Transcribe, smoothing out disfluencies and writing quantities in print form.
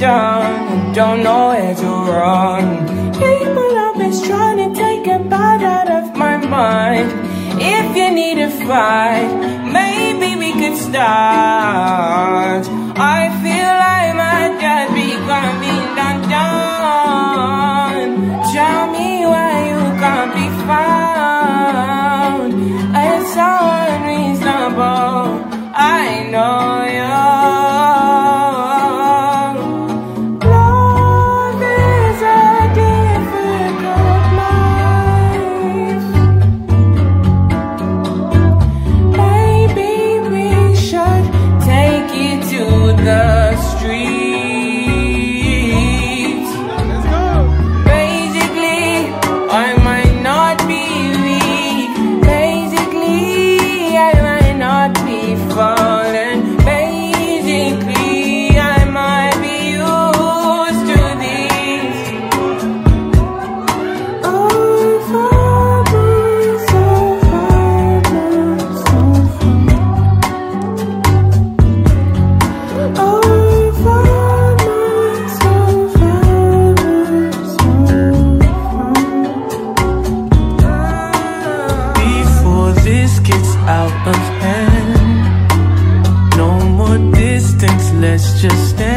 done and don't know where to run. People always trying to take a bite out of my mind. If you need a fight, maybe we could start. I feel I might just be coming undone. Tell me why you can't be found. It's so unreasonable, I know you. The streets. Let's go. Basically, I might not be weak. Basically, I might not be fallen. Basically, I might be used to this. Oh, out of hand, no more distance, let's just stand.